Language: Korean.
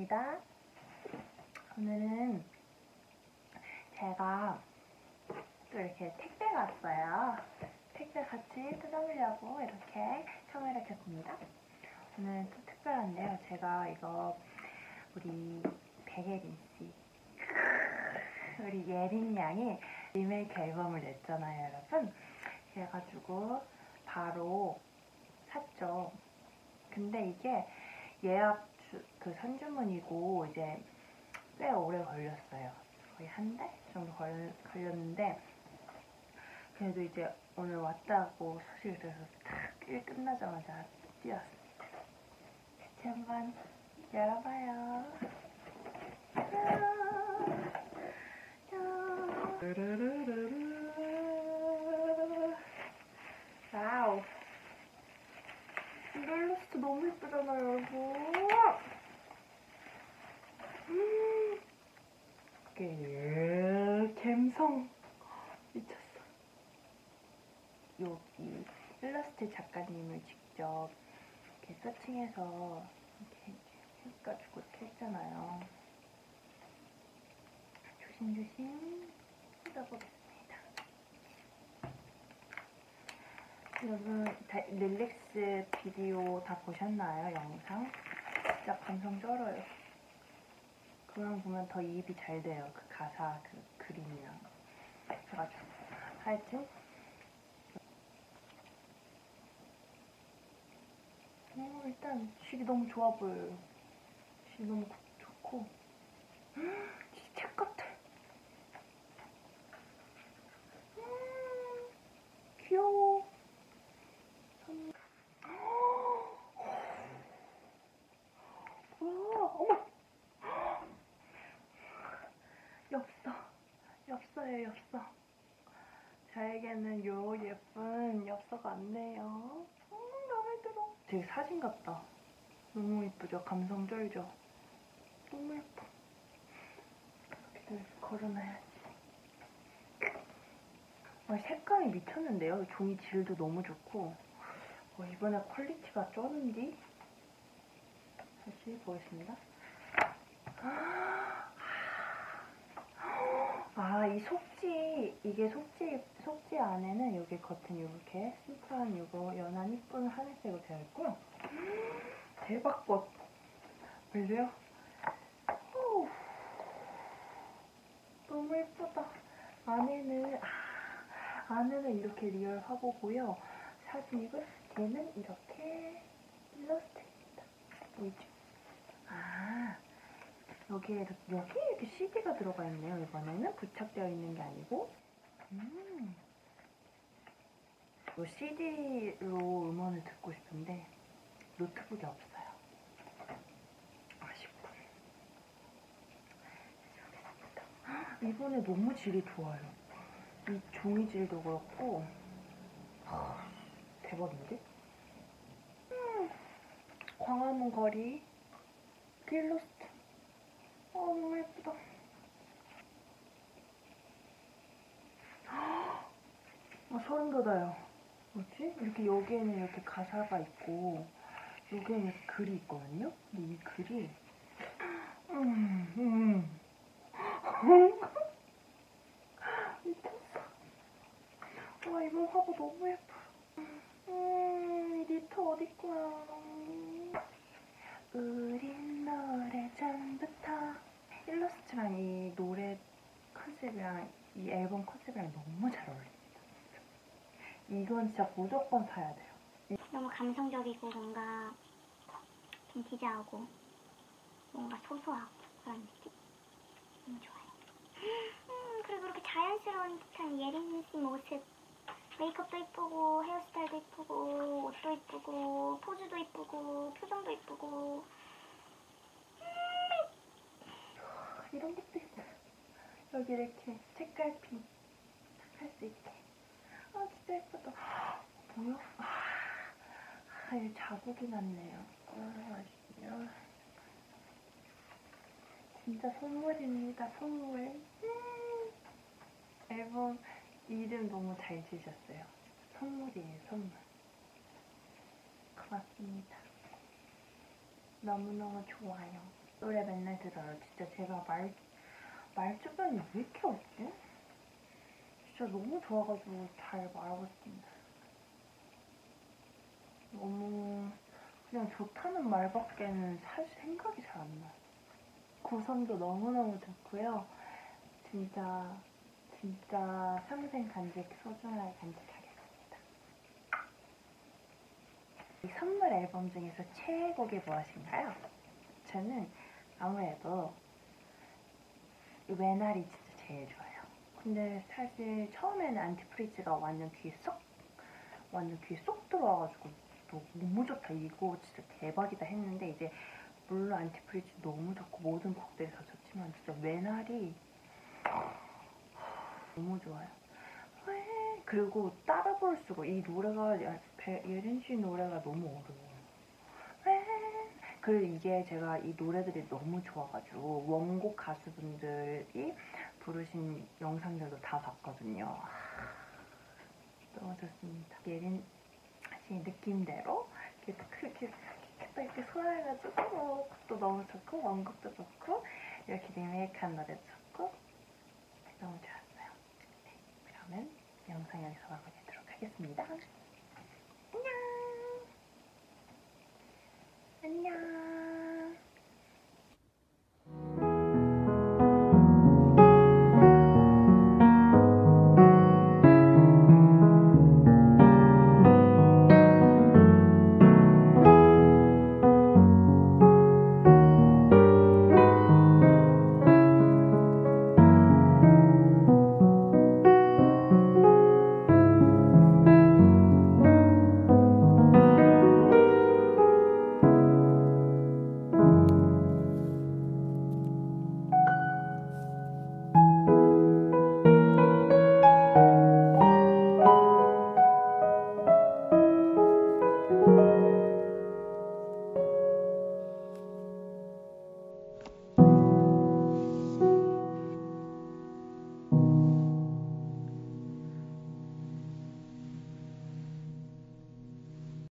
입니다. 오늘은 제가 또 이렇게 택배가 왔어요. 택배 같이 뜯어보려고 이렇게 카메라 켰습니다. 오늘은 또 특별한데요. 제가 이거 우리 백예린 씨, 우리 예린 양이 리메이크 앨범을 냈잖아요, 여러분. 그래가지고 바로 샀죠. 근데 이게 예약 그 선주문이고 이제 꽤 오래 걸렸어요. 거의 한 달 정도 걸렸는데 그래도 이제 오늘 왔다고 소식을 들어서 딱 일 끝나자마자 뛰었습니다. 같이 한번 열어봐요. 와우, 일러스트 너무 예쁘잖아요, 여러분. 감성 미쳤어. 여기 일러스트 작가님을 직접 이렇게 서칭해서 이렇게 해가지고 이렇게 했잖아요. 조심조심 뜯어보겠습니다. 여러분 릴렉스 비디오 다 보셨나요? 영상? 진짜 감성 쩔어요. 그거랑 보면 더 이입이 잘 돼요. 그 가사, 그 그림이랑. 그래가지고 하여튼 일단 실이 너무 좋아 보여요. 실 너무 좋고 진짜 책 같아. 귀여워. 뭐야? 어머! 엽서예요, 엽서. 저에게는 요 예쁜 엽서가 왔네요. 마음에 들어. 되게 사진 같다. 너무 예쁘죠? 감성 쩔죠? 너무 예뻐. 이렇게 걸어놔야지. 색감이 미쳤는데요? 종이 질도 너무 좋고. 이번에 퀄리티가 쩌는디? 다시 보겠습니다. 이 속지, 이게 속지 안에는 여기 겉은 이렇게 심플한 이거 연한 이쁜 하늘색으로 되어 있고요. 대박꽃. 보이세요? 너무 예쁘다. 안에는 이렇게 리얼 화보고요. 사진이고 뒤에는 이렇게 일러스트입니다. 보이죠? 여기에 이렇게 CD가 들어가 있네요. 이번에는 부착되어 있는 게 아니고. 이 CD로 음원을 듣고 싶은데 노트북이 없어요. 아쉽군. 이번에 너무 질이 좋아요. 이 종이 질도 그렇고 대박인데? 광화문 거리 일러스트. 너무 예쁘다. 소름 돋아요. 뭐지? 이렇게 여기에는 이렇게 가사가 있고 여기에는 이렇게 글이 있거든요? 근데 이 글이 미쳤어. 이번 화보 너무 예뻐. 니트 어디 거야? 우린 노래 전부터. 일러스트랑 이 노래 컨셉이랑 이 앨범 컨셉이랑 너무 잘 어울립니다. 이건 진짜 무조건 사야 돼요. 너무 감성적이고 뭔가 빈티지하고 뭔가 소소하고 그런 느낌? 너무 좋아요. 그리고 이렇게 자연스러운 듯한 예린 씨 모습. 메이크업도 이쁘고 헤어스타일도 이쁘고 옷도 이쁘고 포즈도 이쁘고 표정도 이쁘고 이런 것도 있고 여기 이렇게 책갈피 할 수 있게. 진짜 예쁘다. 뭐야? 여기 자국이 났네요. 아쉽네요. 진짜 선물입니다. 선물. 앨범 이름 너무 잘 지으셨어요. 선물이에요, 선물. 고맙습니다. 너무너무 좋아요. 노래 맨날 들어요. 진짜 제가 말주변이 왜 이렇게 없지? 진짜 너무 좋아가지고 잘 말하고 싶은데. 너무 그냥 좋다는 말밖에는 사실 생각이 잘 안 나요. 구성도 너무너무 좋고요. 진짜 평생 소중하게 간직하겠습니다. 이 선물 앨범 중에서 최애곡이 무엇인가요? 저는 아무래도 왜날이 진짜 제일 좋아요. 근데 사실 처음에는 안티프리즈가 완전 귀에 쏙 들어와가지고 너무 좋다, 이거 진짜 대박이다 했는데, 이제 물론 안티프리즈 너무 좋고 모든 곡들이 다 좋지만 진짜 왜날이 너무 좋아요. 그리고 따라 부를 수가, 이 노래가 예린 씨 노래가 너무 어려워요. 그리고 이게 제가 이 노래들이 너무 좋아가지고 원곡 가수분들이 부르신 영상들도 다 봤거든요. 너무 좋습니다. 예린 씨 느낌대로 이렇게 소화해가지고 곡도 너무 좋고 원곡도 좋고 이렇게 리메이크한 노래도 좋고 너무 좋았어요. 네, 그러면 영상 여기서 마무리하도록 하겠습니다.